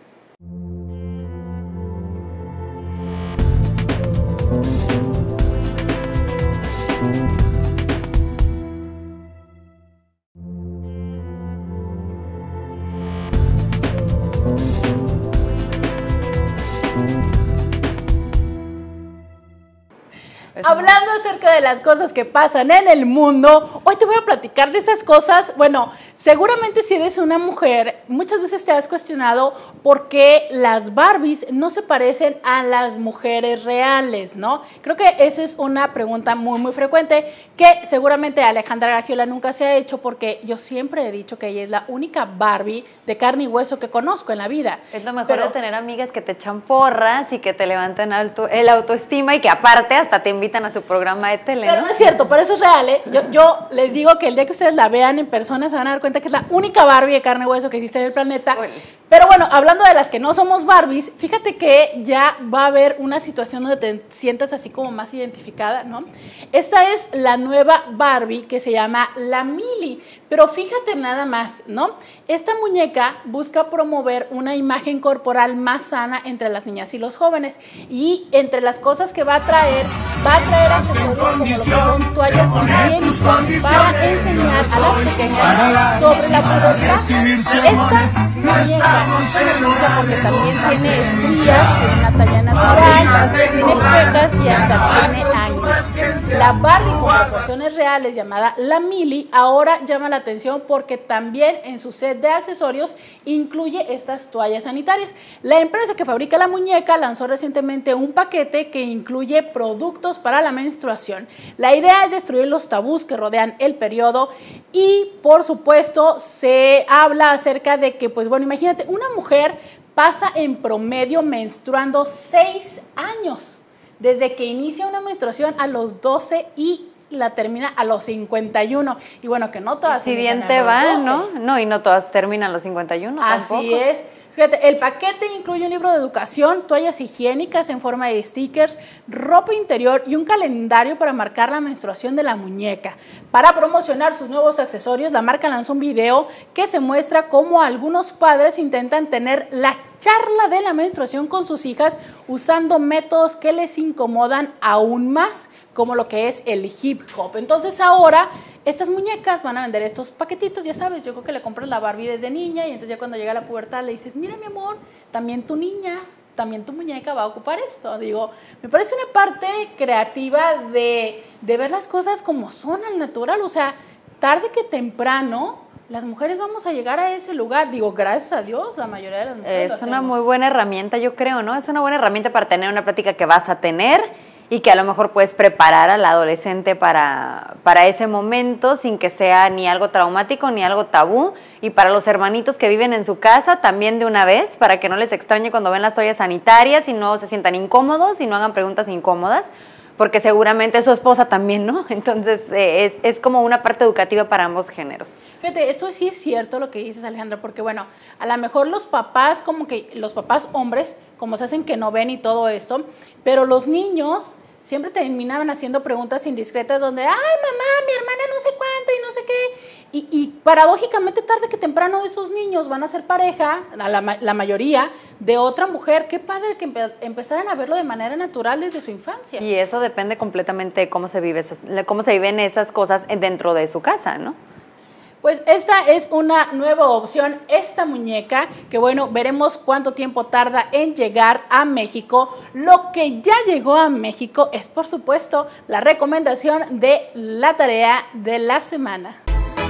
Hablando acerca de las cosas que pasan en el mundo, hoy te voy a platicar de esas cosas. Bueno, seguramente si eres una mujer, muchas veces te has cuestionado por qué las Barbies no se parecen a las mujeres reales, ¿no? Creo que esa es una pregunta muy, muy frecuente que seguramente Alejandra Gragiola nunca se ha hecho, porque yo siempre he dicho que ella es la única Barbie de carne y hueso que conozco en la vida. Es lo mejor Pero, de tener amigas que te echan porras y que te levantan alto, el autoestima y que aparte hasta te invitan a su programa de tele, Pero ¿no? no es cierto, pero eso es real, ¿eh? Yo, yo les digo que el día que ustedes la vean en persona se van a dar cuenta que es la única Barbie de carne y hueso que existe en el planeta. Uy. Pero bueno, hablando de las que no somos Barbies, fíjate que ya va a haber una situación donde te sientas así como más identificada, ¿no? Esta es la nueva Barbie que se llama la Mili, pero fíjate nada más, ¿no? Esta muñeca busca promover una imagen corporal más sana entre las niñas y los jóvenes, y entre las cosas que va a traer, va a traer accesorios como lo que son toallas higiénicas para enseñar a las pequeñas sobre la pubertad. Esta muñeca hizo noticia porque también tiene estrías, tiene una talla natural, tiene pecas y hasta tiene acné. La Barbie con proporciones reales, llamada la Mili, ahora llama la atención porque también en su set de accesorios incluye estas toallas sanitarias. La empresa que fabrica la muñeca lanzó recientemente un paquete que incluye productos para la menstruación. La idea es destruir los tabús que rodean el periodo y, por supuesto, se habla acerca de que, pues bueno, imagínate, una mujer pasa en promedio menstruando seis años, desde que inicia una menstruación a los doce y la termina a los cincuenta y uno. Y bueno, que no todas. Si bien te va, ¿no? No, y no todas terminan a los cincuenta y uno tampoco. Así es. Fíjate, el paquete incluye un libro de educación, toallas higiénicas en forma de stickers, ropa interior y un calendario para marcar la menstruación de la muñeca. Para promocionar sus nuevos accesorios, la marca lanzó un video que se muestra cómo algunos padres intentan tener la charla de la menstruación con sus hijas usando métodos que les incomodan aún más, como lo que es el hip hop. Entonces ahora estas muñecas van a vender estos paquetitos, ya sabes, yo creo que le compras la Barbie desde niña y entonces ya cuando llega la pubertad le dices, mira mi amor, también tu niña, también tu muñeca va a ocupar esto. Digo, me parece una parte creativa de, de ver las cosas como son al natural, o sea, tarde que temprano las mujeres vamos a llegar a ese lugar. Digo, gracias a Dios, la mayoría de las mujeres Es una muy buena herramienta, yo creo, ¿no? Es una buena herramienta para tener una plática que vas a tener y que a lo mejor puedes preparar al adolescente para, para ese momento sin que sea ni algo traumático ni algo tabú, y para los hermanitos que viven en su casa también de una vez, para que no les extrañe cuando ven las toallas sanitarias y no se sientan incómodos y no hagan preguntas incómodas, porque seguramente su esposa también, ¿no? Entonces eh, es, es como una parte educativa para ambos géneros. Fíjate, eso sí es cierto lo que dices, Alejandra, porque bueno, a lo mejor los papás, como que los papás hombres, como se hacen que no ven y todo esto, pero los niños siempre terminaban haciendo preguntas indiscretas donde, ay mamá, mi hermana no sé cuánto y no sé qué, y, y paradójicamente tarde que temprano esos niños van a ser pareja, la, la mayoría, de otra mujer. Qué padre que empe empezaran a verlo de manera natural desde su infancia. Y eso depende completamente de cómo se vive esas, cómo se viven esas cosas dentro de su casa, ¿no? Pues esta es una nueva opción, esta muñeca, que bueno, veremos cuánto tiempo tarda en llegar a México. Lo que ya llegó a México es, por supuesto, la recomendación de la tarea de la semana.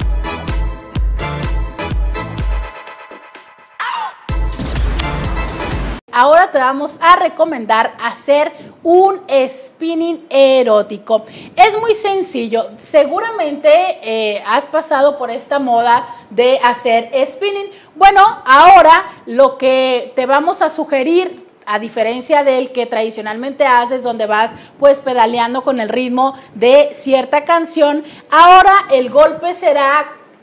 Ahora te vamos a recomendar hacer un spinning erótico. Es muy sencillo. Seguramente eh, has pasado por esta moda de hacer spinning. Bueno, ahora lo que te vamos a sugerir, a diferencia del que tradicionalmente haces, donde vas pues pedaleando con el ritmo de cierta canción, ahora el golpe será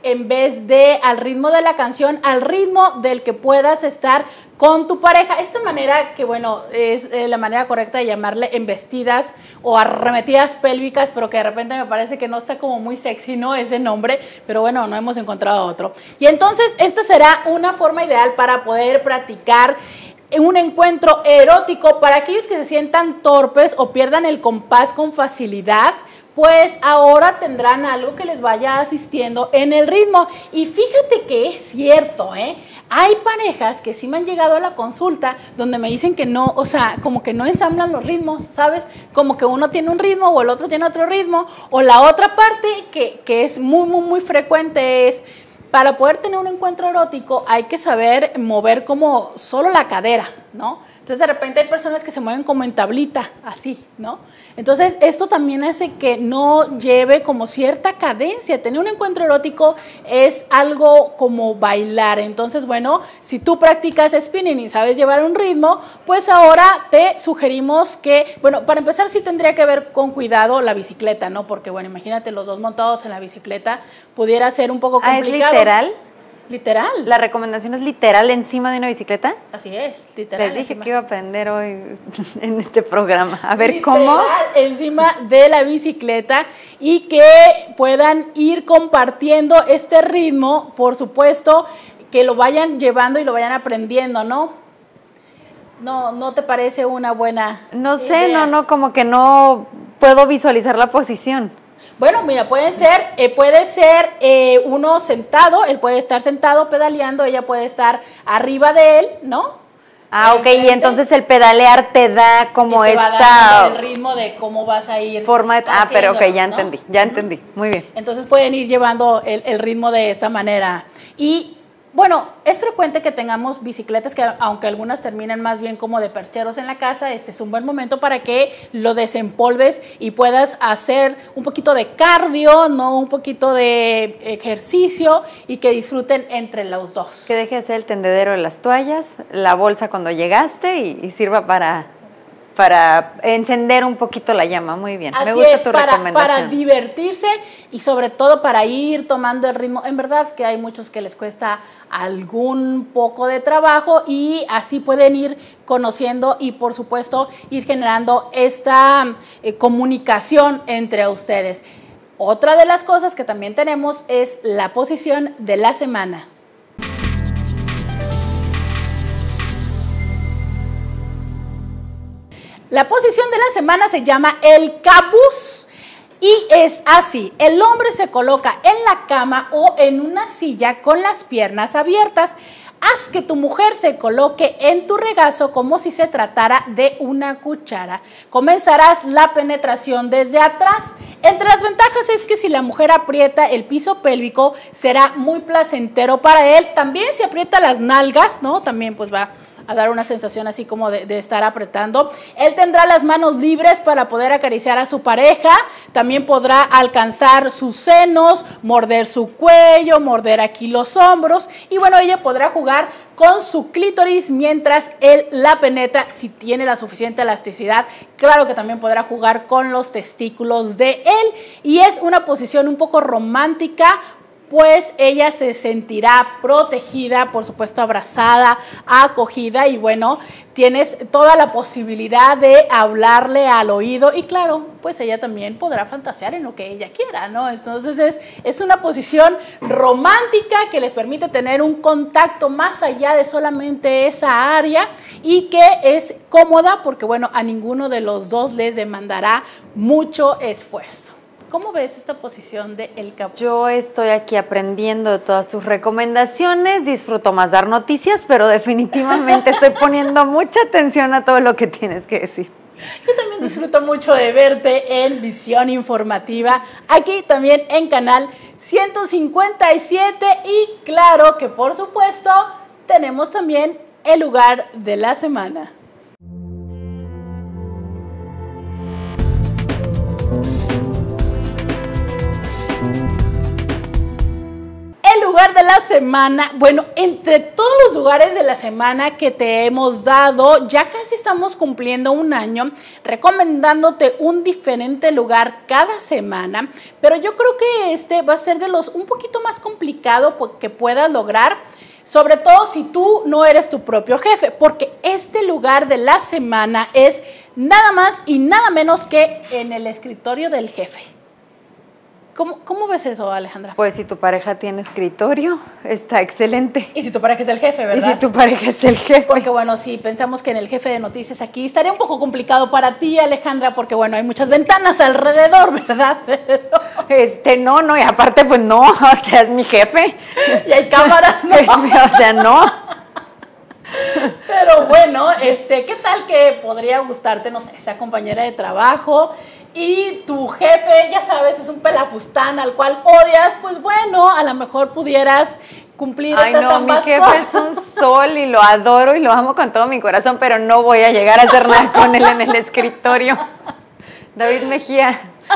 en vez de al ritmo de la canción, al ritmo del que puedas estar con tu pareja. Esta manera que, bueno, es eh, la manera correcta de llamarle embestidas o arremetidas pélvicas, pero que de repente me parece que no está como muy sexy, ¿no? Ese nombre, pero bueno, no hemos encontrado otro. Y entonces, esta será una forma ideal para poder practicar un encuentro erótico para aquellos que se sientan torpes o pierdan el compás con facilidad. Pues ahora tendrán algo que les vaya asistiendo en el ritmo. Y fíjate que es cierto, ¿eh? Hay parejas que sí me han llegado a la consulta donde me dicen que no, o sea, como que no ensamblan los ritmos, ¿sabes? Como que uno tiene un ritmo o el otro tiene otro ritmo. O la otra parte que, que es muy, muy, muy frecuente es, para poder tener un encuentro erótico hay que saber mover como solo la cadera, ¿no? Entonces de repente hay personas que se mueven como en tablita, así, ¿no? Entonces esto también hace que no lleve como cierta cadencia. Tener un encuentro erótico es algo como bailar. Entonces, bueno, si tú practicas spinning y sabes llevar un ritmo, pues ahora te sugerimos que, bueno, para empezar sí tendría que ver con cuidado la bicicleta, ¿no? Porque, bueno, imagínate los dos montados en la bicicleta, pudiera ser un poco complicado. Ah, ¿es literal? Literal. ¿La recomendación es literal encima de una bicicleta? Así es, literal. Les dije encima. que iba a aprender hoy en este programa. A ver, Literal, ¿cómo? Encima de la bicicleta y que puedan ir compartiendo este ritmo, por supuesto, que lo vayan llevando y lo vayan aprendiendo, ¿no? No, ¿no te parece una buena No sé, idea? no, no, como que no puedo visualizar la posición. Bueno, mira, puede ser, eh, puede ser eh, uno sentado, él puede estar sentado pedaleando, ella puede estar arriba de él, ¿no? Ah, ok, y entonces el pedalear te da como y te va esta dando el ritmo de cómo vas a ir forma de... Ah, pero ok, ya ¿no? entendí, ya entendí, muy bien. Entonces pueden ir llevando el, el ritmo de esta manera. Y bueno, es frecuente que tengamos bicicletas que, aunque algunas terminan más bien como de percheros en la casa, este es un buen momento para que lo desempolves y puedas hacer un poquito de cardio, no un poquito de ejercicio y que disfruten entre los dos. Que deje de ser el tendedero de las toallas, la bolsa cuando llegaste y, y sirva para, para encender un poquito la llama. Muy bien, Así me gusta es, tu para, recomendación. para divertirse y sobre todo para ir tomando el ritmo. En verdad que hay muchos que les cuesta algún poco de trabajo y así pueden ir conociendo y por supuesto ir generando esta eh, comunicación entre ustedes. Otra de las cosas que también tenemos es la posición de la semana. La posición de la semana se llama el cabuz. Y es así, el hombre se coloca en la cama o en una silla con las piernas abiertas. Haz que tu mujer se coloque en tu regazo como si se tratara de una cuchara. Comenzarás la penetración desde atrás. Entre las ventajas es que si la mujer aprieta el piso pélvico, será muy placentero para él. También si aprieta las nalgas, ¿no? También pues va a dar una sensación así como de, de estar apretando. Él tendrá las manos libres para poder acariciar a su pareja, también podrá alcanzar sus senos, morder su cuello, morder aquí los hombros y bueno, ella podrá jugar con su clítoris mientras él la penetra si tiene la suficiente elasticidad. Claro que también podrá jugar con los testículos de él y es una posición un poco romántica, pues ella se sentirá protegida, por supuesto abrazada, acogida y bueno, tienes toda la posibilidad de hablarle al oído y claro, pues ella también podrá fantasear en lo que ella quiera, ¿no? Entonces es, es una posición romántica que les permite tener un contacto más allá de solamente esa área y que es cómoda porque bueno, a ninguno de los dos les demandará mucho esfuerzo. ¿Cómo ves esta posición de el cabuz? Yo estoy aquí aprendiendo de todas tus recomendaciones, disfruto más dar noticias, pero definitivamente estoy poniendo mucha atención a todo lo que tienes que decir. Yo también disfruto mucho de verte en Visión Informativa, aquí también en Canal ciento cincuenta y siete y claro que por supuesto tenemos también el lugar de la semana. El lugar de la la semana, bueno, entre todos los lugares de la semana que te hemos dado, ya casi estamos cumpliendo un año recomendándote un diferente lugar cada semana, pero yo creo que este va a ser de los un poquito más complicado que puedas lograr, sobre todo si tú no eres tu propio jefe, porque este lugar de la semana es nada más y nada menos que en el escritorio del jefe. ¿Cómo, ¿Cómo ves eso, Alejandra? Pues si tu pareja tiene escritorio, está excelente. Y si tu pareja es el jefe, ¿verdad? Y si tu pareja es el jefe. Porque bueno, si pensamos que en el jefe de noticias aquí estaría un poco complicado para ti, Alejandra, porque bueno, hay muchas ventanas alrededor, ¿verdad? Este, no, no, y aparte pues no, o sea, es mi jefe. Y hay cámaras, ¿no? Es, o sea, no. Pero bueno, este, ¿qué tal que podría gustarte, no sé, esa compañera de trabajo y tu jefe, ya sabes, es un pelafustán al cual odias? Pues bueno, a lo mejor pudieras cumplir Ay, estas no, ambas mi jefe cosas. es un sol y lo adoro y lo amo con todo mi corazón, pero no voy a llegar a hacer nada con él en el escritorio. David Mejía,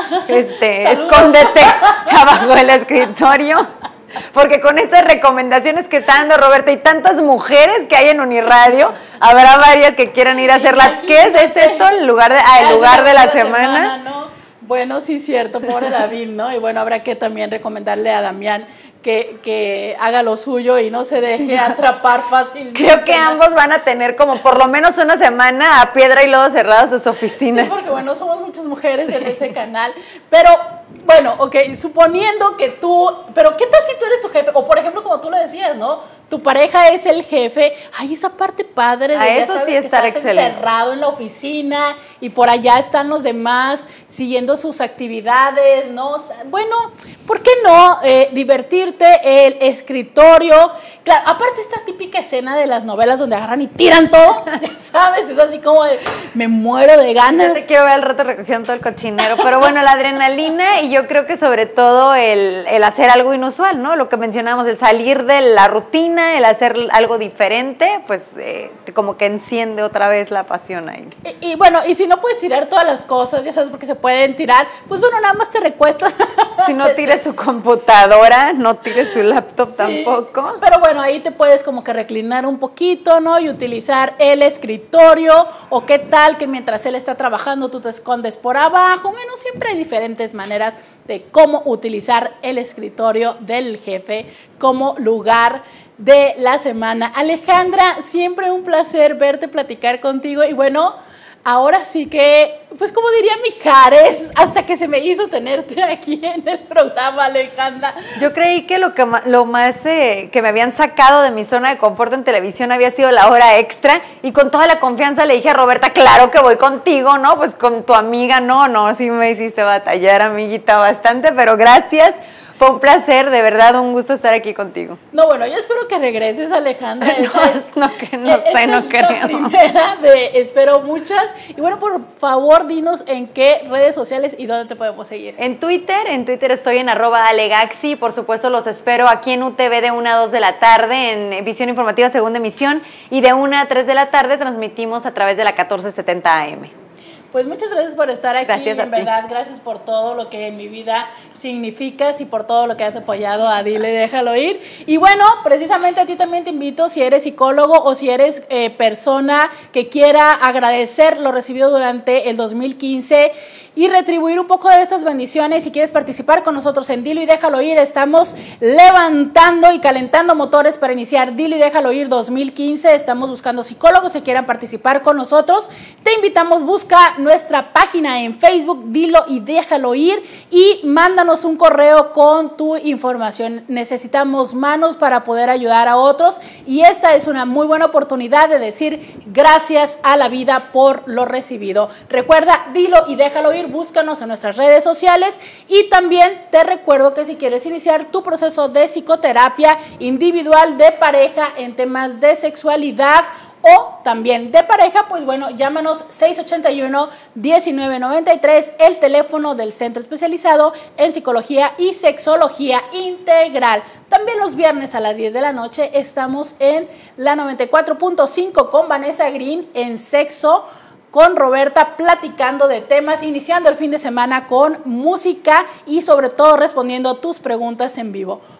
este, Saludos. Escóndete abajo del escritorio. Porque con estas recomendaciones que está dando Roberta y tantas mujeres que hay en Uniradio, habrá varias que quieran ir a hacerla. ¿Qué es este, esto? ¿El lugar de, ah, el lugar de la semana? semana, ¿no? Bueno, sí, cierto, pobre David, ¿no? Y bueno, habrá que también recomendarle a Damián que, que haga lo suyo y no se deje atrapar fácilmente. Creo que ambos van a tener como por lo menos una semana a piedra y lodo cerradas sus oficinas. Sí, porque bueno, somos muchas mujeres sí. en este canal, pero bueno, ok, suponiendo que tú, pero ¿qué tal si tú eres tu jefe? O por ejemplo, como tú lo decías, ¿no? Tu pareja es el jefe, ay, esa parte padre de a ya eso sabes sí que estar estás excelente. encerrado en la oficina y por allá están los demás siguiendo sus actividades, ¿no? O sea, bueno, ¿por qué no eh, divertirte el escritorio? Claro, aparte esta típica escena de las novelas donde agarran y tiran todo, ya sabes, es así como de, me muero de ganas. Yo te quiero ver al rato recogiendo todo el cochinero, pero bueno, la adrenalina y yo creo que sobre todo el, el hacer algo inusual, ¿no? Lo que mencionamos, el salir de la rutina, el hacer algo diferente, pues eh, como que enciende otra vez la pasión ahí. Y, y bueno, y si no puedes tirar todas las cosas, ya sabes, porque se pueden tirar, pues bueno, nada más te recuestas. Si no tires su computadora, no tires su laptop sí, tampoco. Pero bueno, ahí te puedes como que reclinar un poquito, ¿no? Y utilizar el escritorio, o qué tal que mientras él está trabajando tú te escondes por abajo. Bueno, siempre hay diferentes maneras de cómo utilizar el escritorio del jefe como lugar de la semana. Alejandra, siempre un placer verte, platicar contigo y bueno, ahora sí que, pues como diría Mijares, hasta que se me hizo tenerte aquí en el programa, Alejandra. Yo creí que lo, que, lo más eh, que me habían sacado de mi zona de confort en televisión había sido la hora extra y con toda la confianza le dije a Roberta, claro que voy contigo, ¿no? Pues con tu amiga, no, no, sí me hiciste batallar, amiguita, bastante, pero gracias. Fue un placer, de verdad, un gusto estar aquí contigo. No, bueno, yo espero que regreses, Alejandra. no, es, no, que no sé, no creo. La primera de espero muchas. Y bueno, por favor, dinos en qué redes sociales y dónde te podemos seguir. En Twitter, en Twitter estoy en arroba alegaxi. Por supuesto, los espero aquí en U T V de una a dos de la tarde, en Visión Informativa Segunda Emisión. Y de una a tres de la tarde transmitimos a través de la catorce setenta A M. Pues muchas gracias por estar aquí, gracias a en ti. verdad, gracias por todo lo que en mi vida significas y por todo lo que has apoyado a Dile, déjalo ir. Y bueno, precisamente a ti también te invito, si eres psicólogo o si eres eh, persona que quiera agradecer lo recibido durante el dos mil quince y retribuir un poco de estas bendiciones, si quieres participar con nosotros en Dilo y Déjalo Ir, estamos levantando y calentando motores para iniciar Dilo y Déjalo Ir dos mil quince, estamos buscando psicólogos que quieran participar con nosotros, te invitamos, busca nuestra página en Facebook, Dilo y Déjalo Ir y mándanos un correo con tu información, necesitamos manos para poder ayudar a otros y esta es una muy buena oportunidad de decir gracias a la vida por lo recibido. Recuerda, Dilo y Déjalo Ir, búscanos en nuestras redes sociales y también te recuerdo que si quieres iniciar tu proceso de psicoterapia individual, de pareja, en temas de sexualidad o también de pareja, pues bueno, llámanos seis ochenta y uno, diecinueve noventa y tres, el teléfono del Centro Especializado en Psicología y Sexología Integral. También los viernes a las diez de la noche estamos en la noventa y cuatro punto cinco con Vanessa Green en Sexo con Roberta, platicando de temas, iniciando el fin de semana con música y sobre todo respondiendo tus preguntas en vivo.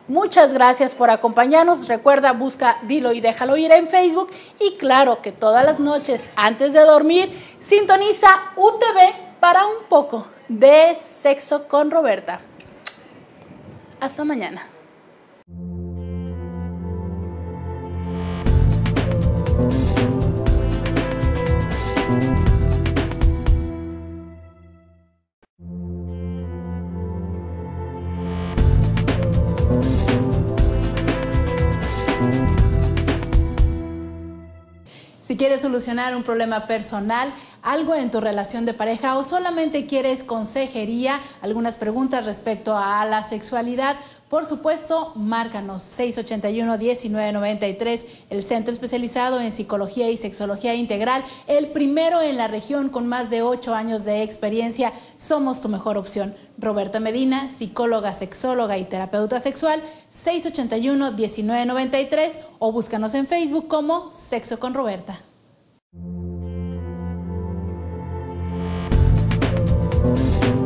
Muchas gracias por acompañarnos. Recuerda, busca Dilo y Déjalo Ir en Facebook. Y claro que todas las noches antes de dormir, sintoniza U T V para un poco de Sexo con Roberta. Hasta mañana. Si quieres solucionar un problema personal, algo en tu relación de pareja o solamente quieres consejería, algunas preguntas respecto a la sexualidad, por supuesto, márcanos seis ochenta y uno, diecinueve noventa y tres, el centro especializado en psicología y sexología integral, el primero en la región con más de ocho años de experiencia. Somos tu mejor opción. Roberta Medina, psicóloga, sexóloga y terapeuta sexual, seis ochenta y uno, diecinueve noventa y tres o búscanos en Facebook como Sexo con Roberta. Thank you.